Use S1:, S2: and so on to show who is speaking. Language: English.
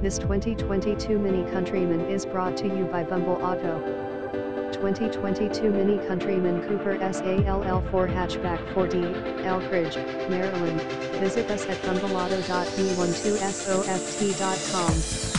S1: This 2022 Mini Countryman is brought to you by Bumble Auto. 2022 Mini Countryman Cooper SALL4 Hatchback 4D, Elkridge, Maryland. Visit us at bumbleauto.b12soft.com.